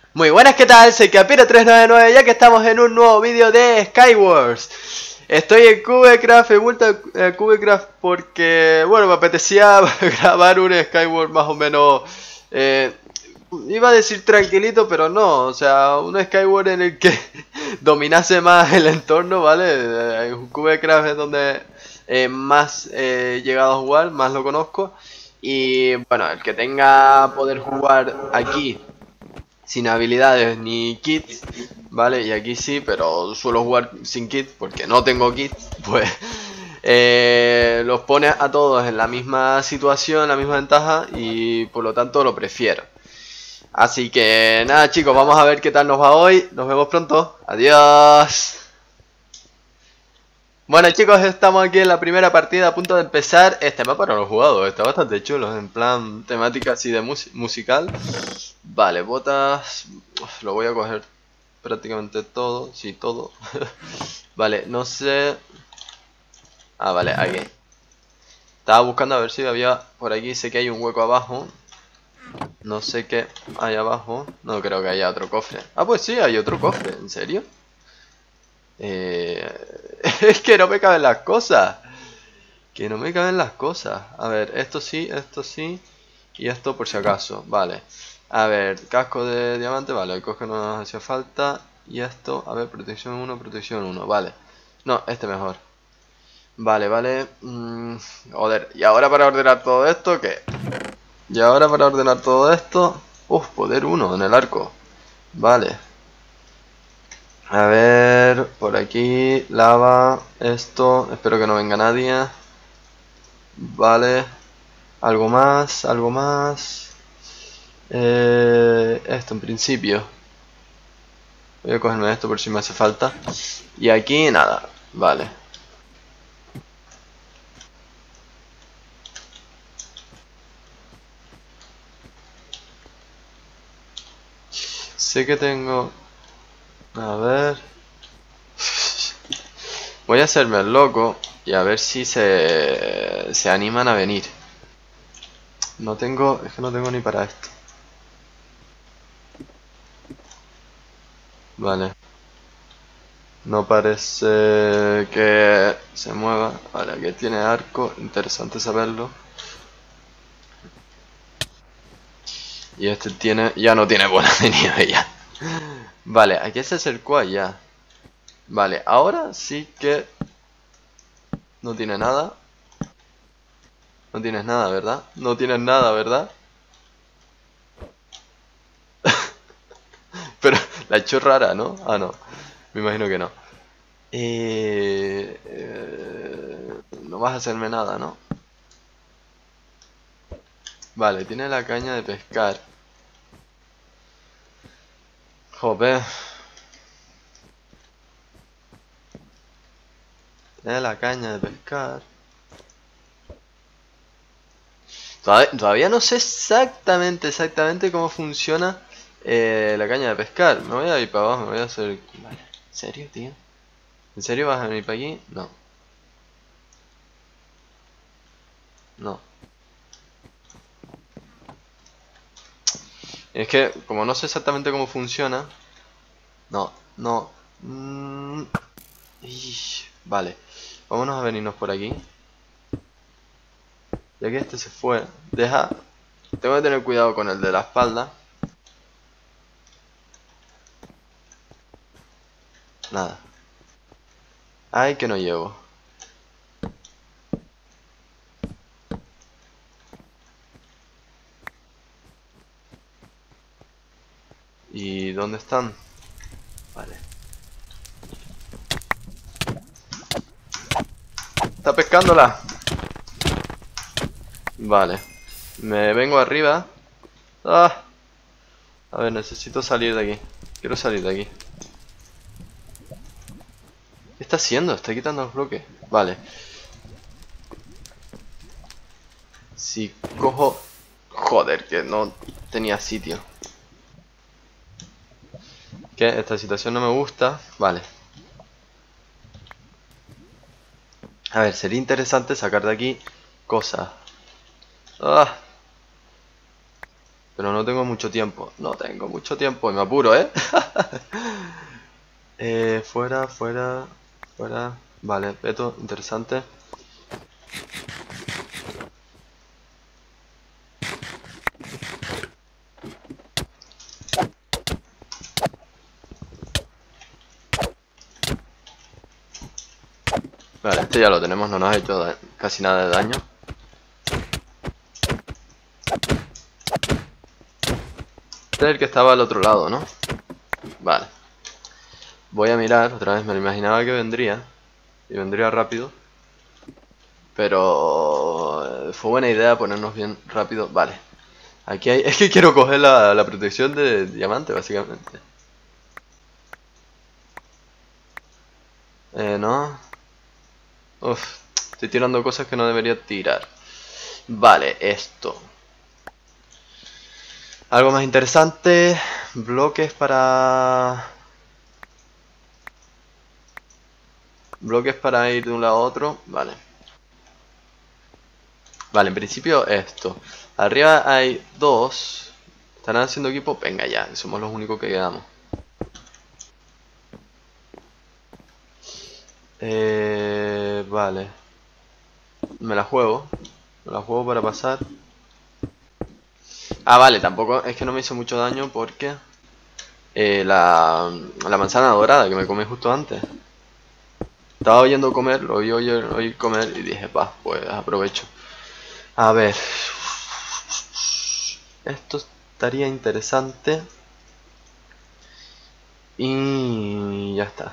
Muy buenas, ¿qué tal? Soy Capira399, ya que estamos en un nuevo vídeo de Skywars. Estoy en Cubecraft, he vuelto a Cubecraft porque, bueno, me apetecía grabar un Skywars más o menos, iba a decir tranquilito, pero no, o sea, un Skywars en el que dominase más el entorno, ¿vale? Cubecraft es donde más he llegado a jugar, más lo conozco. Y bueno, el que tenga poder jugar aquí sin habilidades ni kits, ¿vale? Y aquí sí, pero suelo jugar sin kits porque no tengo kits, pues los pone a todos en la misma situación, la misma ventaja y por lo tanto lo prefiero. Así que nada, chicos, vamos a ver qué tal nos va hoy. Nos vemos pronto. Adiós. Bueno, chicos, estamos aquí en la primera partida a punto de empezar. Este mapa no lo he jugado, está bastante chulo, en plan temática así de musical. Vale, botas, lo voy a coger prácticamente todo, sí, todo. Vale, no sé. Ah, vale, aquí. Estaba buscando a ver si había por aquí, sé que hay un hueco abajo. No sé qué hay abajo, no creo que haya otro cofre. Ah, pues sí, hay otro cofre, ¿en serio? Es que no me caben las cosas. Que no me caben las cosas. A ver, esto sí. Y esto por si acaso, vale. A ver, casco de diamante, vale, el coge no nos hacía falta. Y esto, a ver, protección 1, vale. No, este mejor. Vale, vale. Joder, y ahora para ordenar todo esto, ¿qué? Y ahora para ordenar todo esto. Poder 1 en el arco. Vale. A ver, por aquí, lava, esto, espero que no venga nadie. Vale. Algo más, algo más. Esto en principio. Voy a cogerme esto por si me hace falta. Y aquí nada, vale. Sé que tengo... A ver... Voy a hacerme el loco y a ver si se animan a venir. No tengo... Es que no tengo ni para esto. Vale. No parece que se mueva. Vale, aquí tiene arco. Interesante saberlo. Y este tiene... Ya no tiene bola de nieve ya. Vale, aquí se acercó allá. Vale, ahora sí que... No tiene nada. No tienes nada, ¿verdad? No tienes nada, ¿verdad? Pero la he hecho rara, ¿no? Ah, no. Me imagino que no. No vas a hacerme nada, ¿no? Vale, tiene la caña de pescar. Joder. Tiene la caña de pescar. Todavía no sé exactamente cómo funciona la caña de pescar. Me voy a ir para abajo, me voy a hacer... Vale. ¿En serio, tío? ¿En serio vas a venir para aquí? No. No. Es que, como no sé exactamente cómo funciona... No, no. Vale. Vámonos a venirnos por aquí. Ya que este se fue. Deja... Tengo que tener cuidado con el de la espalda. Nada. Ay, que no llevo. ¿Y dónde están? Vale. ¡Está pescándola! Vale. Me vengo arriba. ¡Ah! A ver, necesito salir de aquí. Quiero salir de aquí. ¿Qué está haciendo? Está quitando los bloques. Vale. Si cojo... Joder, que no tenía sitio. Que esta situación no me gusta. Vale. A ver, sería interesante sacar de aquí cosas. ¡Ah! Pero no tengo mucho tiempo. No tengo mucho tiempo. Me apuro, ¿eh? Fuera, fuera, fuera. Vale, peto, interesante. Vale, este ya lo tenemos, no nos ha hecho casi nada de daño. Este es el que estaba al otro lado, ¿no? Vale. Voy a mirar, otra vez me lo imaginaba que vendría. Y vendría rápido. Pero fue buena idea ponernos bien rápido. Vale. Aquí hay... Es que quiero coger la protección de diamante, básicamente. No. Uf, estoy tirando cosas que no debería tirar. Vale, esto. Algo más interesante. Bloques para... Bloques para ir de un lado a otro. Vale. Vale, en principio esto. Arriba hay dos. ¿Estarán haciendo equipo? Venga ya, somos los únicos que quedamos. Vale. Me la juego. Me la juego para pasar. Ah, vale, tampoco es que no me hizo mucho daño porque la manzana dorada que me comí justo antes. Estaba oyendo comer, lo oí comer y dije, pa, pues aprovecho. A ver. Esto estaría interesante. Y ya está.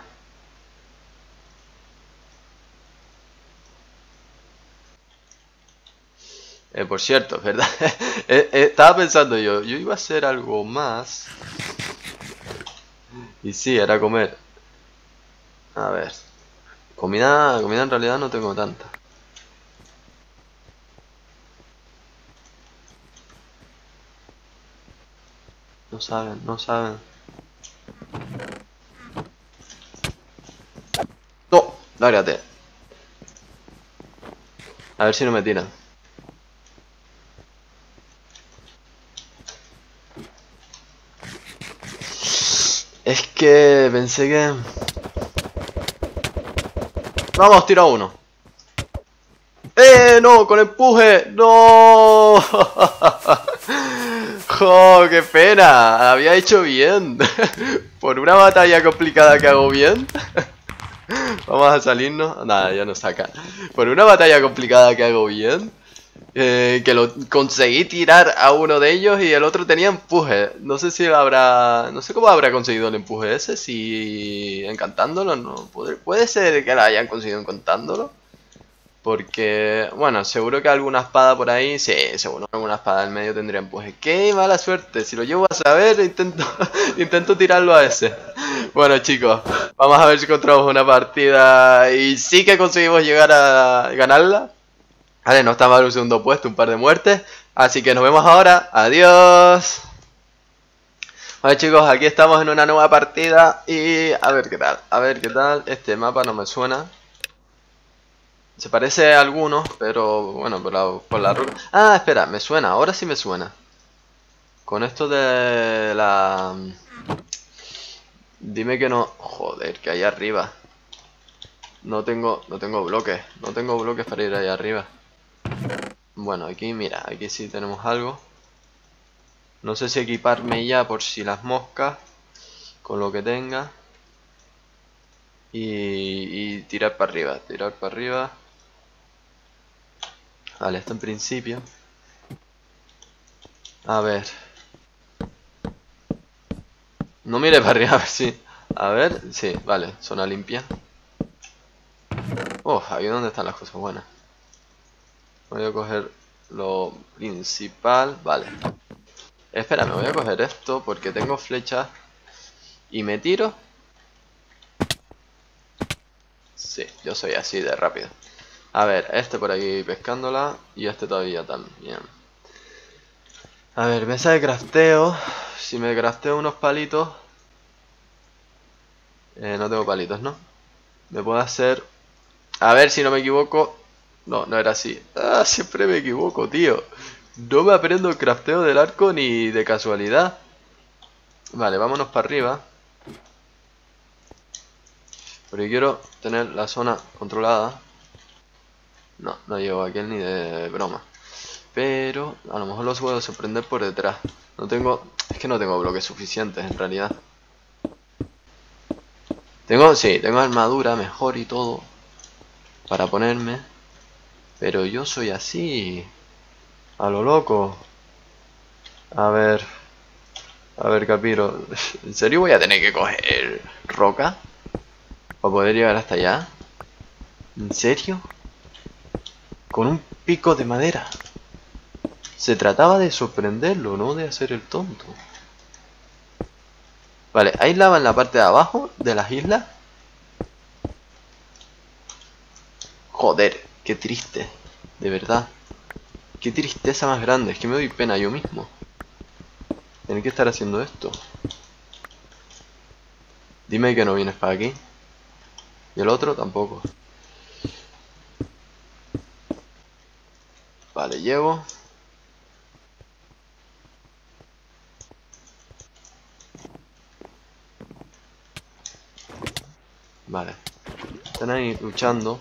Por cierto, ¿verdad? Estaba pensando yo iba a hacer algo más. Y sí, era comer. A ver. Comida en realidad no tengo tanta. No saben, no saben. ¡No! Lárgate. A ver si no me tiran. Es que pensé que... Vamos, tira uno. No, con empuje. No. ¡Jo, qué pena! Había hecho bien. Por una batalla complicada que hago bien. Vamos a salirnos. Nada, ya nos saca. Por una batalla complicada que hago bien. Que lo conseguí tirar a uno de ellos y el otro tenía empuje. No sé si habrá... No sé cómo habrá conseguido el empuje ese. Si encantándolo, no. Puede ser que lo hayan conseguido encantándolo. Porque, bueno, seguro que alguna espada por ahí, sí, seguro que alguna espada en medio tendría empuje. ¡Qué mala suerte! Si lo llevo a saber, intento tirarlo a ese. Bueno, chicos, vamos a ver si encontramos una partida y sí que conseguimos llegar a ganarla. Vale, no está mal un segundo puesto, un par de muertes. Así que nos vemos ahora. ¡Adiós! Vale, chicos, aquí estamos en una nueva partida y a ver qué tal. A ver qué tal. Este mapa no me suena. Se parece a algunos, pero bueno, por la ruta. Ah, espera, me suena, ahora sí me suena. Con esto de la... Dime que no... Joder, que hay arriba. No tengo bloques. No tengo bloques para ir allá arriba. Bueno, aquí, mira, aquí sí tenemos algo. No sé si equiparme ya por si las moscas. Con lo que tenga. Y tirar para arriba, tirar para arriba. Vale, esto en principio. A ver. No mire para arriba, a ver si... A ver, sí, vale, zona limpia. Oh, aquí es donde están las cosas buenas. Voy a coger lo principal, vale. Espera, me voy a coger esto porque tengo flechas. Y me tiro. Sí, yo soy así de rápido. A ver, este por aquí pescándola. Y este todavía también. A ver, mesa de crafteo. Si me crafteo unos palitos. No tengo palitos, ¿no? Me puedo hacer... A ver si no me equivoco. No, no era así. Ah, siempre me equivoco, tío. No me aprendo el crafteo del arco ni de casualidad. Vale, vámonos para arriba. Porque quiero tener la zona controlada. No, no llevo a aquel ni de broma. Pero a lo mejor los puedo sorprender por detrás. No tengo... Es que no tengo bloques suficientes en realidad. Sí, tengo armadura mejor y todo para ponerme. Pero yo soy así, a lo loco. A ver, Capiro. ¿En serio voy a tener que coger roca para poder llegar hasta allá? ¿En serio? Con un pico de madera. Se trataba de sorprenderlo, no de hacer el tonto. Vale, ¿hay lava en la parte de abajo de las islas? Joder, qué triste. De verdad. Qué tristeza más grande, es que me doy pena yo mismo. Tener que estar haciendo esto. Dime que no vienes para aquí. Y el otro tampoco. Vale, llevo. Vale. Están ahí luchando.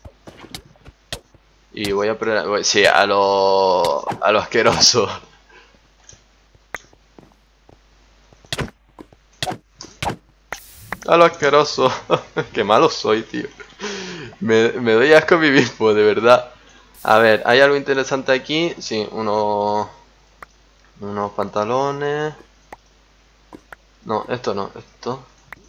Y voy a... Sí, a lo asqueroso. A lo asqueroso. Qué malo soy, tío. Me doy asco a mí mismo, de verdad. A ver, ¿hay algo interesante aquí? Sí, unos pantalones. No, esto no, esto.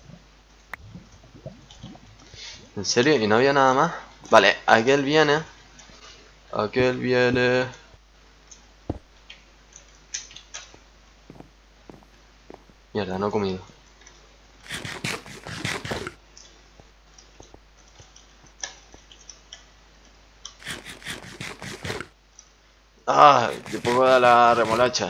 ¿En serio? ¿Y no había nada más? Vale, aquel viene. Aquel viene. Mierda, no he comido. Ah, que poco da la remolacha.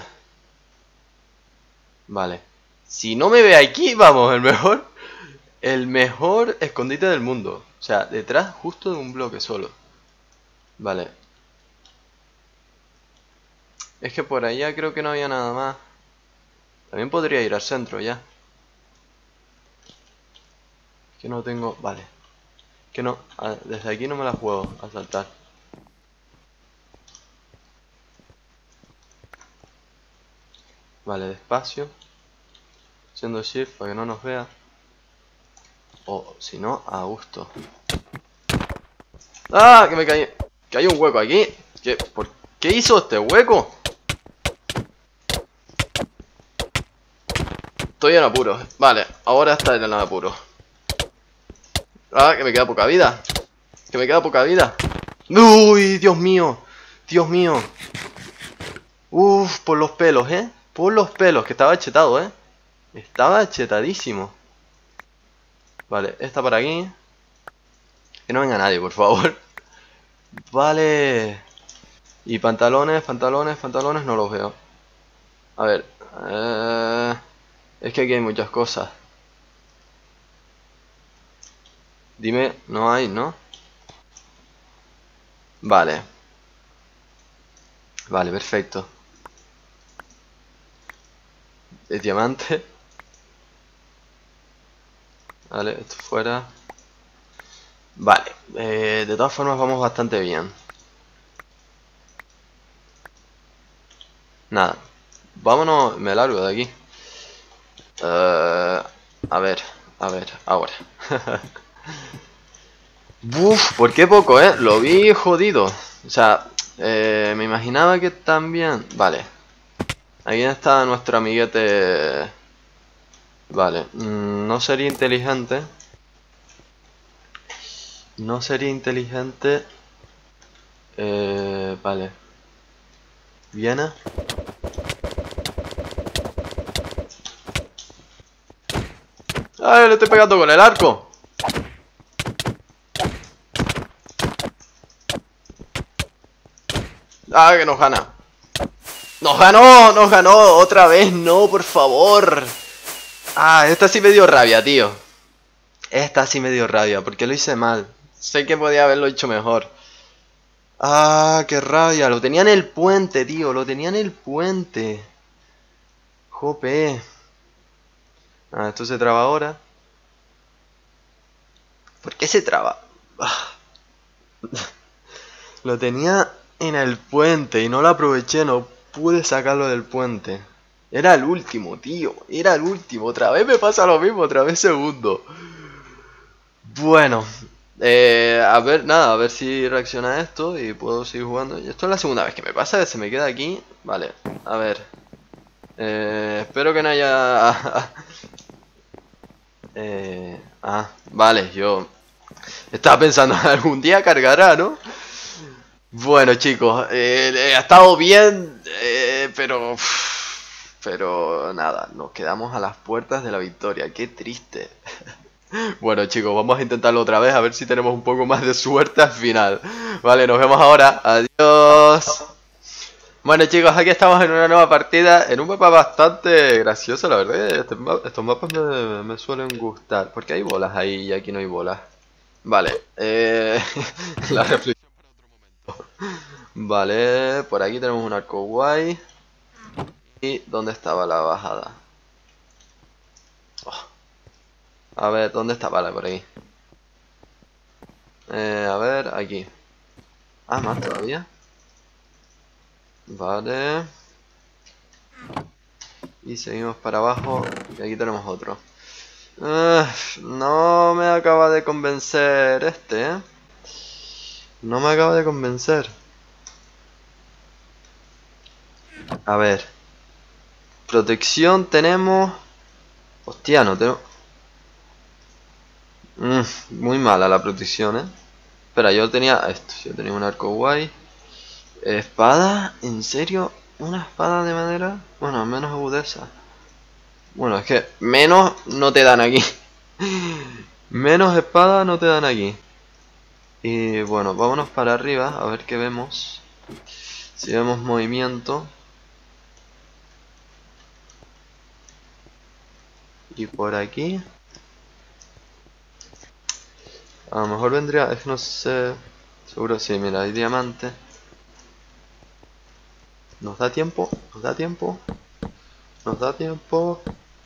Vale. Si no me ve aquí, vamos, el mejor escondite del mundo. O sea, detrás justo de un bloque solo. Vale. Es que por allá creo que no había nada más. También podría ir al centro ya. Es que no tengo... Vale. Que no... desde aquí no me la juego a saltar. Vale, despacio. Haciendo shift para que no nos vea. O si no, a gusto. ¡Ah! Que me caí. Que hay un hueco aquí. ¿Por qué hizo este hueco? Estoy en apuro. Vale, ahora está en el apuro. Ah, que me queda poca vida. Que me queda poca vida. ¡Uy! Dios mío. Dios mío. Uf, por los pelos, por los pelos, que estaba chetado, estaba chetadísimo. Vale, esta para aquí. Que no venga nadie, por favor. Vale. Y pantalones, pantalones, pantalones no los veo. A ver. Es que aquí hay muchas cosas. Dime, no hay, ¿no? Vale. Vale, perfecto. Es diamante. Vale, esto fuera. Vale, de todas formas vamos bastante bien. Nada, vámonos, me largo de aquí. A ver, ahora. Uf, ¿por qué poco, Lo vi jodido. O sea, me imaginaba que también... Vale. Ahí está nuestro amiguete... Vale, no sería inteligente. No sería inteligente... vale. ¿Viene? ¡Ay, le estoy pegando con el arco! ¡Ah, que nos gana! ¡Nos ganó! ¡Nos ganó! ¡Otra vez! ¡No, por favor! Ah, esta sí me dio rabia, tío. Esta sí me dio rabia, porque lo hice mal. Sé que podía haberlo hecho mejor. Ah, qué rabia. Lo tenía en el puente, tío. Lo tenía en el puente. Jope. Ah, esto se traba ahora. ¿Por qué se traba? Ah, lo tenía en el puente y no lo aproveché. No pude sacarlo del puente. Era el último, tío. Era el último. Otra vez me pasa lo mismo. Otra vez segundo. Bueno. A ver, nada. A ver si reacciona esto y puedo seguir jugando. Y esto es la segunda vez que me pasa. Que se me queda aquí. Vale. A ver. Espero que no haya... vale, yo estaba pensando algún día cargará, ¿no? Bueno, chicos, ha estado bien, pero nada, nos quedamos a las puertas de la victoria. Qué triste. Bueno, chicos, vamos a intentarlo otra vez a ver si tenemos un poco más de suerte al final. Vale, nos vemos ahora. Adiós. Bueno, chicos, aquí estamos en una nueva partida, en un mapa bastante gracioso, la verdad. Estos mapas me suelen gustar. Porque hay bolas ahí y aquí no hay bolas. Vale, la reflexión. Vale, por aquí tenemos un arco guay. ¿Y dónde estaba la bajada? Oh, a ver, ¿dónde está? Vale, por ahí. A ver, aquí. Ah, más todavía. Vale. Y seguimos para abajo. Y aquí tenemos otro. No me acaba de convencer este, ¿eh? No me acaba de convencer. A ver. Protección tenemos... Hostia, no tengo... muy mala la protección, ¿eh? Espera, yo tenía esto. Yo tenía un arco guay. ¿Espada? ¿En serio? ¿Una espada de madera? Bueno, menos agudeza. Bueno, es que menos no te dan aquí. Menos espada no te dan aquí. Y bueno, vámonos para arriba a ver qué vemos. Si vemos movimiento. Y por aquí. A lo mejor vendría, es que no sé. Seguro sí, mira, hay diamante. ¿Nos da tiempo? ¿Nos da tiempo? ¿Nos da tiempo?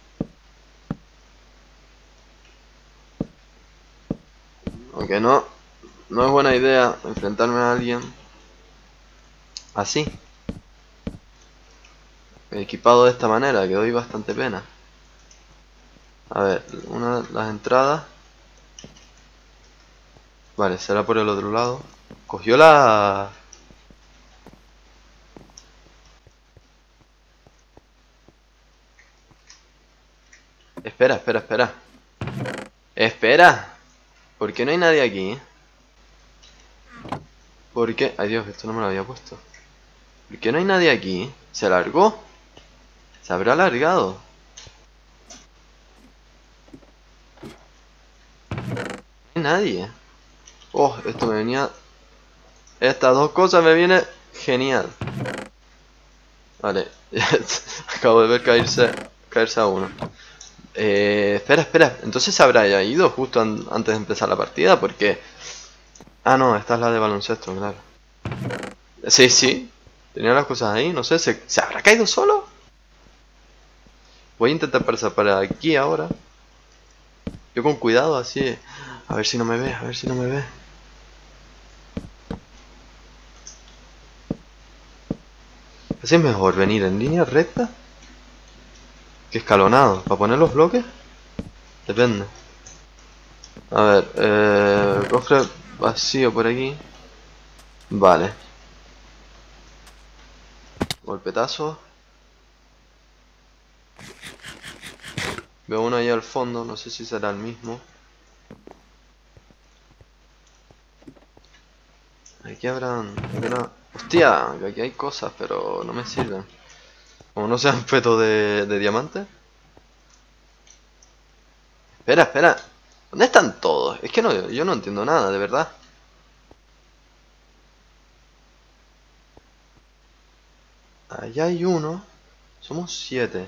Aunque no, no es buena idea enfrentarme a alguien así. Equipado de esta manera, que doy bastante pena. A ver, una de las entradas. Vale, será por el otro lado. Cogió la... Espera, espera, espera. Espera. ¿Por qué no hay nadie aquí? ¿Por qué? Ay Dios, esto no me lo había puesto. ¿Por qué no hay nadie aquí? ¿Se alargó? ¿Se habrá alargado? No hay nadie. Oh, esto me venía... Estas dos cosas me vienen genial. Vale. Acabo de ver caerse a uno. Espera, espera. Entonces se habrá ya ido justo antes de empezar la partida porque... Ah, no, esta es la de baloncesto, claro. Sí, sí. Tenía las cosas ahí, no sé. ¿Se habrá caído solo? Voy a intentar pasar para aquí ahora. Yo con cuidado, así. A ver si no me ve, a ver si no me ve. Así es mejor venir en línea recta que escalonado. ¿Para poner los bloques? Depende. A ver, cofre vacío por aquí. Vale. Golpetazo. Veo uno ahí al fondo, no sé si será el mismo. Aquí habrán... Hostia, que aquí hay cosas, pero no me sirven. Como no sean fetos de diamante. Espera, espera. ¿Dónde están todos? Es que no, yo no entiendo nada, de verdad. Allá hay uno. Somos 7.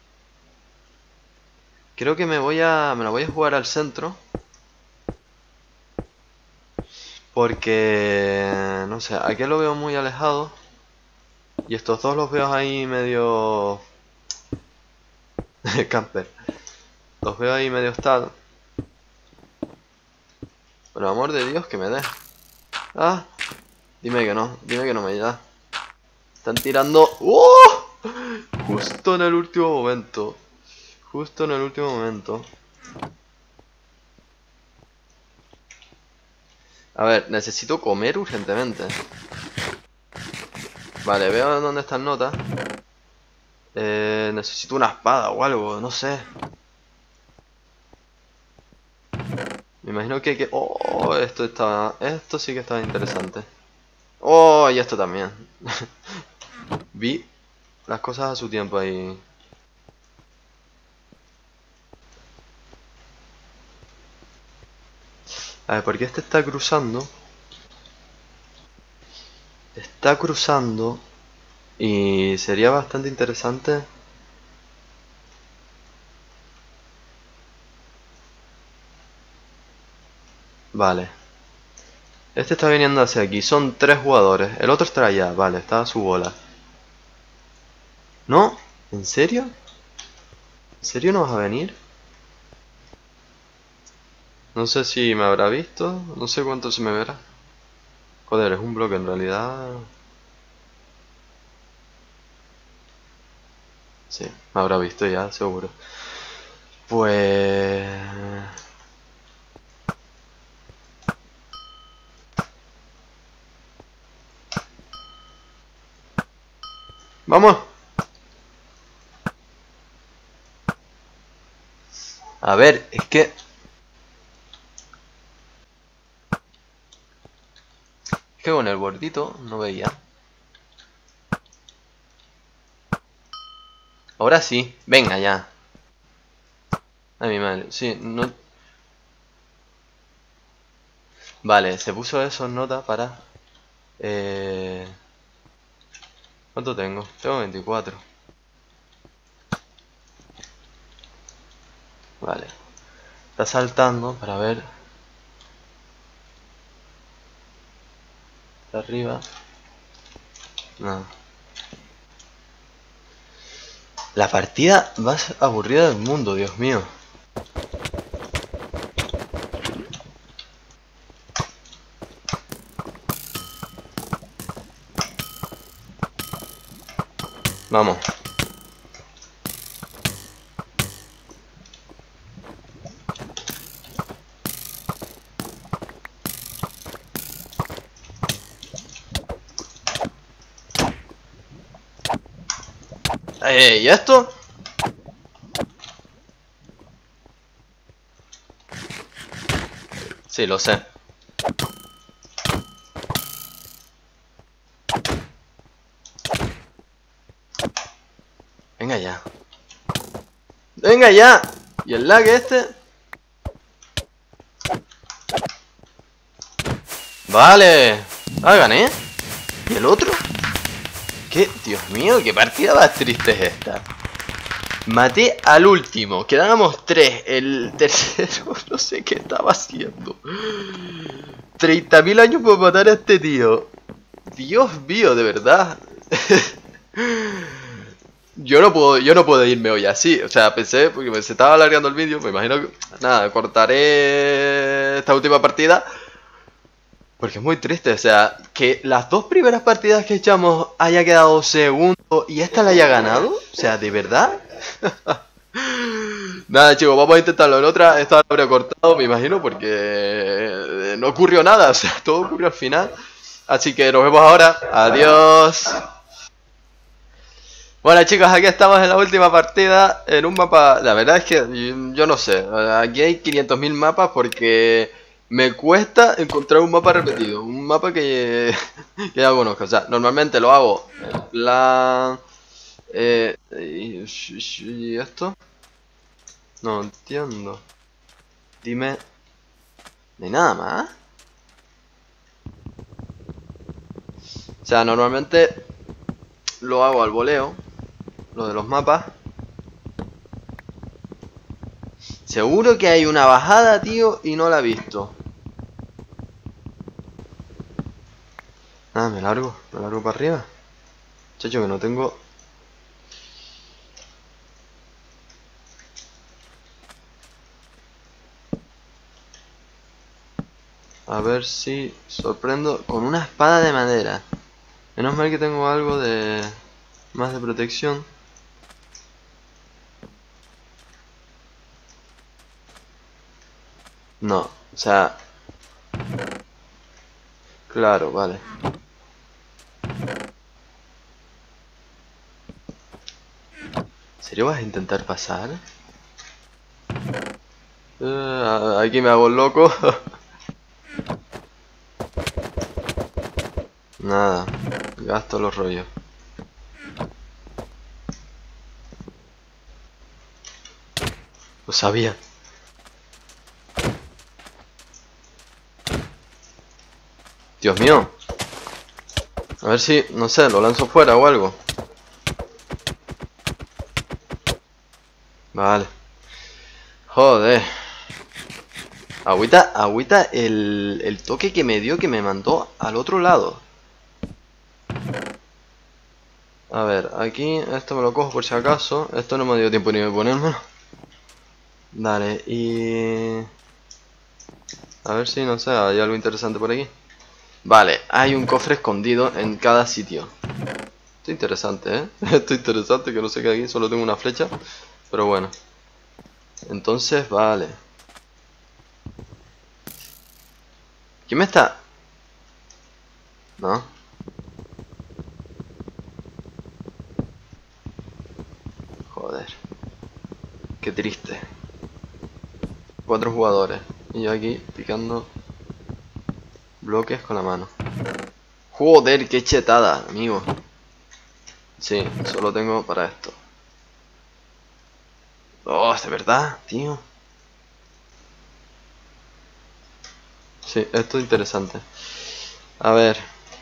Creo que me la voy a jugar al centro. Porque... no sé, aquí lo veo muy alejado. Y estos dos los veo ahí medio... camper. Los veo ahí medio tal. Por el amor de Dios, que me dé. Ah, dime que no me da. Están tirando... ¡Oh! Justo en el último momento. Justo en el último momento. A ver, necesito comer urgentemente. Vale, veo dónde están notas. Necesito una espada o algo, no sé. Me imagino que... Oh, esto está... Esto sí que estaba interesante. Oh, y esto también. Vi las cosas a su tiempo ahí. A ver, porque este está cruzando. Está cruzando. Y sería bastante interesante. Vale. Este está viniendo hacia aquí. Son 3 jugadores. El otro está allá. Vale, está a su bola. ¿No? ¿En serio? ¿En serio no vas a venir? No sé si me habrá visto. No sé cuánto se me verá. Joder, es un bloque en realidad. Sí, me habrá visto ya, seguro. Pues... ¡vamos! A ver, es que... Es que con el gordito no veía. Ahora sí, venga ya. Ay, mi madre, sí, no... Vale, se puso eso en nota para... ¿Cuánto tengo? Tengo 24. Vale. Está saltando para ver... Está arriba. No. La partida más aburrida del mundo, Dios mío. Vamos. ¿Y esto? Sí, lo sé. Venga ya. ¡Venga ya! ¿Y el lag este? Vale. Ah, gané. ¿Y el otro? ¿Qué? Dios mío, qué partida más triste es esta. Maté al último. Quedábamos 3. El tercero no sé qué estaba haciendo. 30.000 años por matar a este tío. Dios mío, de verdad. Yo no puedo irme hoy así. O sea, pensé, porque se estaba alargando el vídeo. Me imagino que... Nada, cortaré esta última partida. Porque es muy triste, o sea, que las 2 primeras partidas que echamos haya quedado segundo y esta la haya ganado. O sea, ¿de verdad? Nada, chicos, vamos a intentarlo en otra. Esta la habré cortado, me imagino, porque no ocurrió nada. O sea, todo ocurrió al final. Así que nos vemos ahora. Adiós. Bueno, chicos, aquí estamos en la última partida. En un mapa... La verdad es que yo no sé. Aquí hay 500.000 mapas porque... me cuesta encontrar un mapa repetido, un mapa que ya conozco. O sea, normalmente lo hago en plan... ¿y esto? No entiendo. Dime... ¿no hay nada más? O sea, normalmente lo hago al voleo, lo de los mapas. Seguro que hay una bajada, tío, y no la he visto. Nada, me largo para arriba. Chacho, que no tengo... A ver si sorprendo con una espada de madera. Menos mal que tengo algo de... más de protección. No, o sea... Claro, vale. ¿En serio vas a intentar pasar? Aquí me hago el loco. Nada, gasto los rollos. Lo sabía. Dios mío. A ver si, no sé, lo lanzo fuera o algo. Vale. Joder. Agüita el toque que me dio, que me mandó al otro lado. A ver, aquí esto me lo cojo por si acaso. Esto no me dio tiempo ni de ponérmelo. Dale, y... a ver si, no sé, hay algo interesante por aquí. Vale, hay un cofre escondido en cada sitio. Esto es interesante, ¿eh? Esto es interesante, que no sé qué aquí, solo tengo una flecha. Pero bueno. Entonces, vale. ¿Quién me está...? ¿No? Joder. Qué triste. 4 jugadores. Y yo aquí picando bloques con la mano. Joder, qué chetada, amigo. Sí, solo tengo para esto. Oh, ¿de verdad, tío? Sí, esto es interesante. A ver.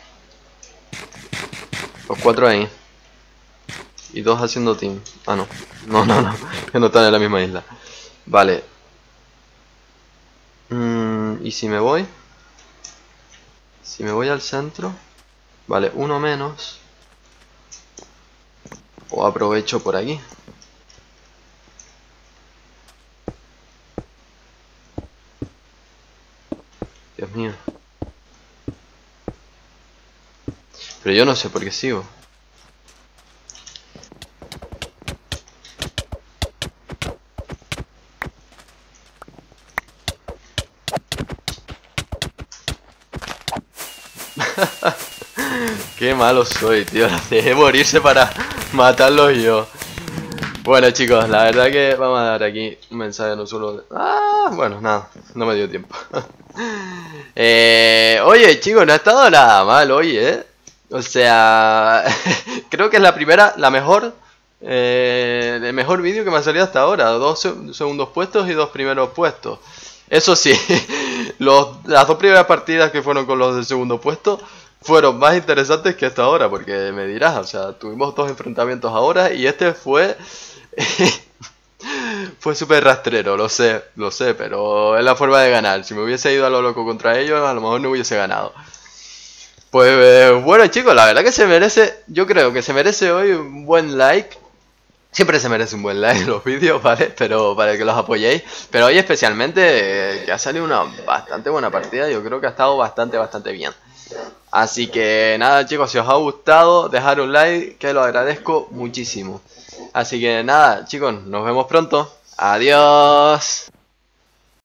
Los 4 ahí. Y 2 haciendo team. Ah, no. No. Que no están en la misma isla. Vale. ¿Y si me voy? Si me voy al centro. Vale, uno menos. O aprovecho por aquí. Dios mío. Pero yo no sé por qué sigo. Qué malo soy, tío. Dejé morirse para matarlos yo. Bueno, chicos, la verdad que vamos a dar aquí un mensaje no solo... bueno, nada, no me dio tiempo. Oye, chicos, no ha estado nada mal hoy, ¿eh? O sea, creo que es la primera, la mejor, el mejor vídeo que me ha salido hasta ahora. 2 segundos puestos y 2 primeros puestos. Eso sí, las 2 primeras partidas que fueron con los del segundo puesto fueron más interesantes que hasta ahora, porque me dirás, o sea, tuvimos 2 enfrentamientos ahora y este fue... fue súper rastrero, lo sé, pero es la forma de ganar. Si me hubiese ido a lo loco contra ellos, a lo mejor no hubiese ganado. Pues bueno, chicos, la verdad que se merece, yo creo que se merece hoy un buen like. Siempre se merece un buen like en los vídeos, ¿vale? Pero para que los apoyéis. Pero hoy especialmente, que ha salido una bastante buena partida. Yo creo que ha estado bastante bien. Así que nada, chicos, si os ha gustado, dejar un like, que lo agradezco muchísimo. Así que nada, chicos, nos vemos pronto. Adiós.